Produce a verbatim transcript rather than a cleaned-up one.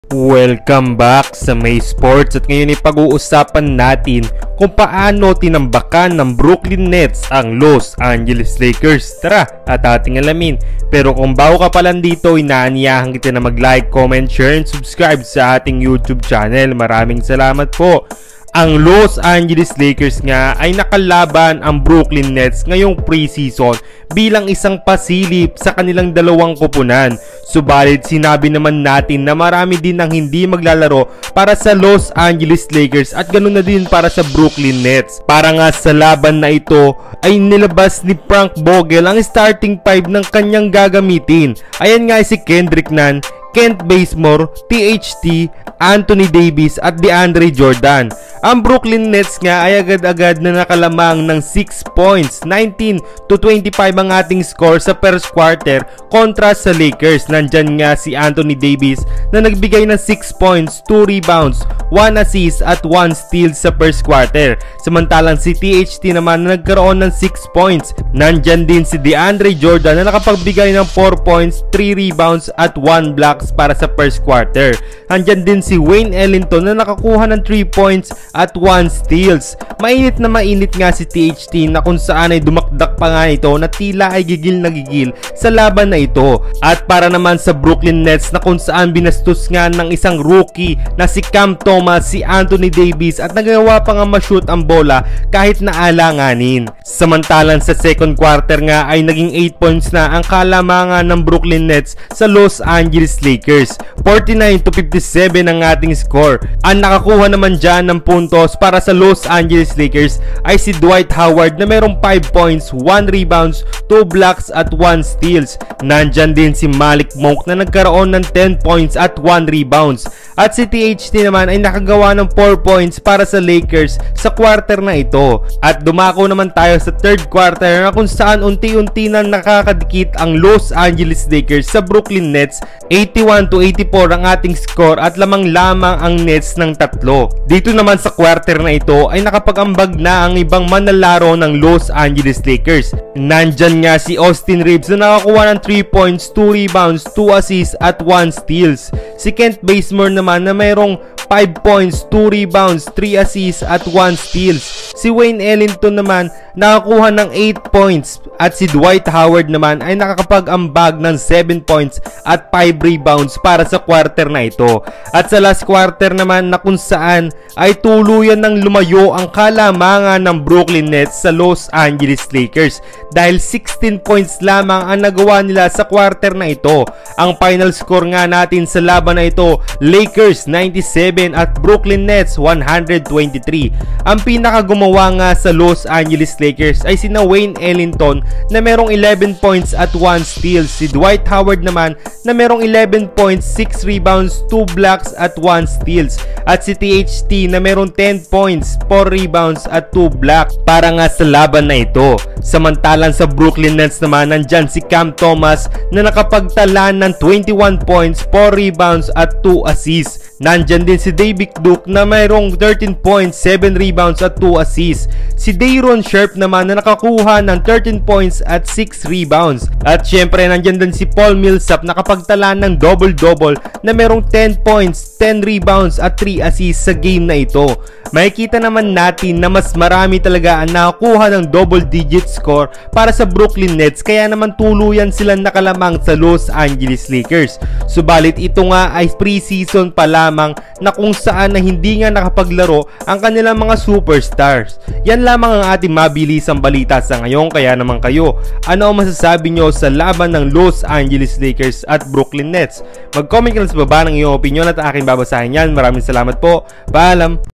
Welcome back sa May Sports at ngayon ay pag-uusapan natin kung paano tinambakan ng Brooklyn Nets ang Los Angeles Lakers. Tara at ating alamin. Pero kung bago ka pa lang dito, inaanyahan kita na mag-like, comment, share and subscribe sa ating YouTube channel. Maraming salamat po. Ang Los Angeles Lakers nga ay nakalaban ang Brooklyn Nets ngayong preseason bilang isang pasilip sa kanilang dalawang koponan. Subalit sinabi naman natin na marami din ang hindi maglalaro para sa Los Angeles Lakers at ganoon na din para sa Brooklyn Nets. Para nga sa laban na ito ay nilabas ni Frank Vogel ang starting five ng kanyang gagamitin. Ayan nga si Kendrick Nunn, Kent Bazemore, T H T, Anthony Davis at DeAndre Jordan. Ang Brooklyn Nets nga ay agad-agad na nakalamang ng six points, nineteen to twenty-five ang ating score sa first quarter kontra sa Lakers. Nandyan nga si Anthony Davis na nagbigay ng six points, two rebounds, one assist at one steal sa first quarter. Samantalang si T H T naman na nagkaroon ng six points. Nandyan din si DeAndre Jordan na nakapagbigay ng four points, three rebounds at one blocks para sa first quarter. Nandyan din si Wayne Ellington na nakakuha ng three points at one steals. Mainit na mainit nga si T H T na kung saan ay dumakdak pa nga ito na tila ay gigil na gigil sa laban na ito. At para naman sa Brooklyn Nets na kung saan binastos nga ng isang rookie na si Cam Thomas si Anthony Davis at nagawa pa nga ma-shoot ang bola kahit naalanganin. Samantalang sa second quarter nga ay naging eight points na ang kalamangan ng Brooklyn Nets sa Los Angeles Lakers. forty-nine to fifty-seven ang ating score. Ang nakakuha naman dyan ng puntos para sa Los Angeles Lakers ay si Dwight Howard na merong five points, one rebounds, two blocks at one steals. Nandyan din si Malik Monk na nagkaroon ng ten points at one rebounds. At si T H T naman ay nakagawa ng four points para sa Lakers sa quarter na ito. At dumako naman tayo sa third quarter na kung saan unti-unti na nakakadikit ang Los Angeles Lakers sa Brooklyn Nets. eighty-one to eighty-four ang ating score at lamang-lamang ang Nets ng tatlo. Dito naman sa quarter na ito ay nakapag-ambag na ang ibang manlalaro ng Los Angeles Lakers. Nandyan nga si Austin Reeves na nakakuha ng three points, two rebounds, two assists at one steals. Si Kent Bazemore naman na mayroong five points, two rebounds, three assists at one steals. Si Wayne Ellington naman nakakuha ng eight points at si Dwight Howard naman ay nakakapag-ambag ng seven points at five rebounds para sa quarter na ito. At sa last quarter naman na kung saan ay tuluyan ng lumayo ang kalamangan ng Brooklyn Nets sa Los Angeles Lakers dahil sixteen points lamang ang nagawa nila sa quarter na ito. Ang final score nga natin sa laban na ito, Lakers ninety-seven at Brooklyn Nets one hundred twenty-three. Ang pinakagumawa nga sa Los Angeles Lakers ay sina Wayne Ellington na merong eleven points at one steal. Si Dwight Howard naman na merong eleven points, six rebounds, two blocks at one steals. At si T H T na merong ten points, four rebounds at two blocks para nga sa laban na ito. Samantalang sa Brooklyn Nets naman nandyan si Cam Thomas na nakapagtala ng twenty-one points, four rebounds at two assists. Nandyan din si David Duke na mayroong thirteen points, seven rebounds at two assists. Si Day'Ron Sharpe naman na nakakuha ng thirteen points at six rebounds. At syempre nandyan din si Paul Millsap na nakapagtala ng double-double na mayroong ten points, ten rebounds at three assists sa game na ito. Makikita naman natin na mas marami talaga ang nakakuha ng double-digit score para sa Brooklyn Nets kaya naman tuluyan silang nakalamang sa Los Angeles Lakers. Subalit ito nga ay preseason pa lamang na kung saan na hindi nga nakapaglaro ang kanilang mga superstars. Yan lamang ang ating mabilisang balita sa ngayon, kaya naman kayo, ano ang masasabi nyo sa laban ng Los Angeles Lakers at Brooklyn Nets? Mag-comment ka lang sa baba ng iyong opinion at aking babasahin yan. Maraming salamat po. Paalam!